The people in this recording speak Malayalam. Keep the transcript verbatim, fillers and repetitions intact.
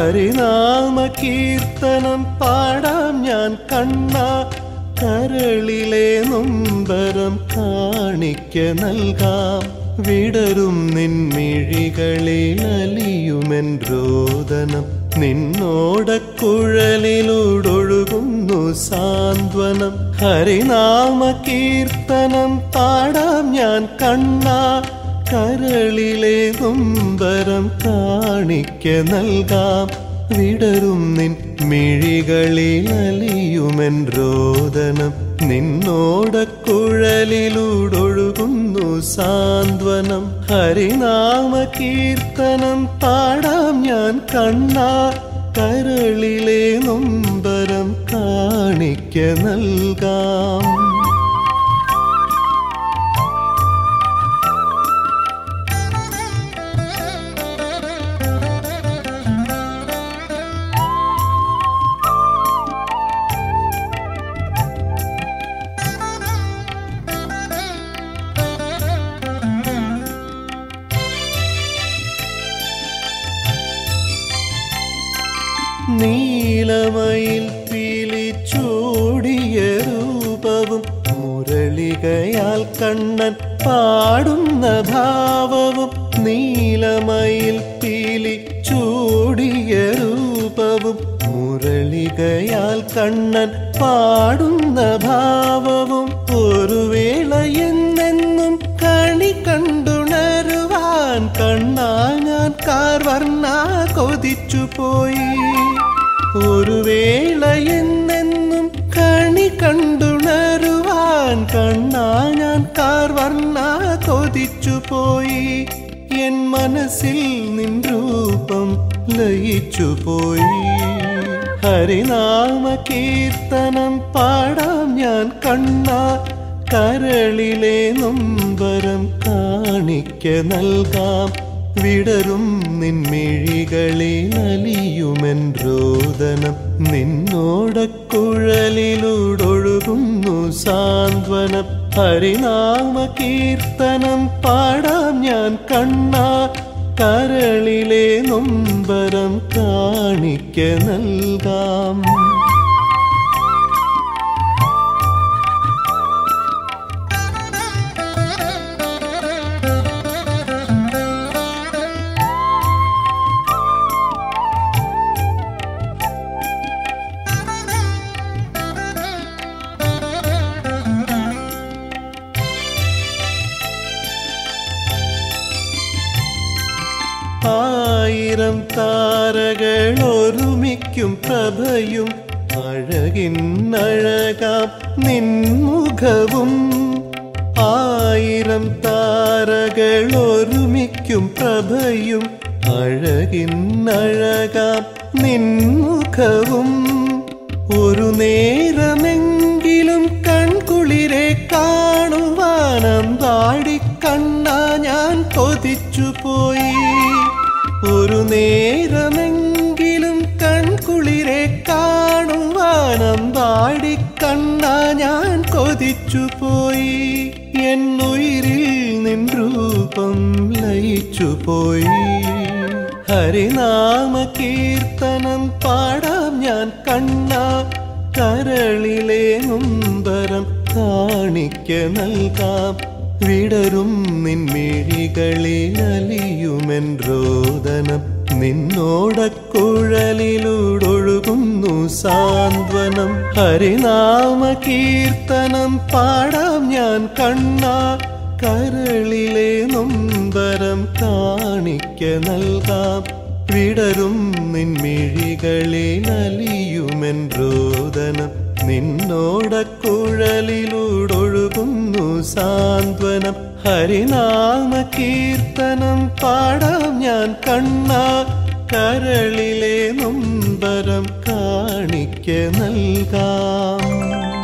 ഹരിനാമ കീർത്തനം പാടാം ഞാൻ കണ്ണാ, കരളിലെ നൊമ്പരം കാണിക്ക നൽകാം. വിടരും നിൻമിഴികളിൽ അലിയുമെൻ രോദനം, നിന്നോടക്കുഴലിലൂടൊഴുകുന്നു സാന്ത്വനം. ഹരിനാമ കീർത്തനം പാടാം ഞാൻ കണ്ണാ, കരളിലെ നൊമ്പരം കാണിക്ക നൽകാം. വിടരും നിൻ മിഴികളിൽ അലിയുമെൻ രോദനം, നിന്നോടക്കുഴലിലൂടൊഴുകുന്നു സാന്ത്വനം. ഹരിനാമ കീർത്തനം പാടാം ഞാൻ കണ്ണാ, കരളിലെ നൊമ്പരം കാണിക്ക നൽകാം. നീലമയിൽ പീലിച്ചൂടിയ രൂപവും മുരളികയാൽ കണ്ണൻ പാടുന്ന ഭാവവും. നീലമയിൽ പീലിച്ചൂടിയ രൂപവും മുരളികയാൽ കണ്ണൻ പാടുന്ന ഭാവവും. ഒരു വേള എന്നെന്നും കണി കണ്ടുണരുവാൻ കണ്ണാ ഞാൻ കാർവർണ്ണ കൊതിച്ചുപോയി. ഒരു വേള എന്നെന്നും കണി കണ്ടുണരുവാൻ കണ്ണാ ഞാൻ കാർവർണ്ണ കൊതിച്ചുപോയി. എൻ മനസ്സിൽ നിൻ രൂപം ലയിച്ചുപോയി. ഹരിനാമ കീർത്തനം പാടാം ഞാൻ കണ്ണാ, കരളിലെ നൊമ്പരം കാണിക്ക നൽകാം. വിടരും നിൻമിഴികളിൽ അലിയുമെൻ രോദനം, നിന്നോടക്കുഴലിലൂടൊഴുകുന്നു സാന്ത്വനം. ഹരിനാമ കീർത്തനം പാടാം ഞാൻ കണ്ണാ, കരളിലെ നൊമ്പരം കാണിക്ക നൽകാം. ആയിരം താരകൾ ഒരുമിക്കും പ്രഭയും അഴകിന്നഴകാം നിൻമുഖവും. ആയിരം താരകൾ ഒരുമിക്കും പ്രഭയും അഴകിന്നഴകാം നിൻമുഖവും. ഒരു നേരമെങ്കിലും കൺകുളിരെ കാണുവാനം പാടി കണ്ണാ ഞാൻ കൊതിച്ചുപോയി. ഒരു നേരമെങ്കിലും കൺകുളിരെ കാണുവാനം പാടി കണ്ണാ ഞാൻ കൊതിച്ചുപോയി. എന്നുയിരിൽ നിൻ രൂപം ലയിച്ചുപോയി. ഹരിനാമ കീർത്തനം പാടാം ഞാൻ കണ്ണാ, കരളിലെ നൊമ്പരം കാണിക്ക നൽകാം. വിടരും നിൻമിഴികളിൽ അലിയുമെൻ രോദനം, നിന്നോടക്കുഴലിലൂടൊഴുകുന്നു സാന്ത്വനം. ഹരിനാമ കീർത്തനം പാടാം ഞാൻ കണ്ണാ, കരളിലെ നൊമ്പരം കാണിക്ക നൽകാം. വിടരും നിൻമിഴികളിൽ അലിയുമെൻ രോദനം, നിന്നോടക്കുഴലിലൂടൊഴുകുന്നു സാന്ത്വനം. ഹരിനാമ കീർത്തനം പാടാം ഞാൻ കണ്ണാ, കരളിലെ നൊമ്പരം കാണിക്ക നൽകാം.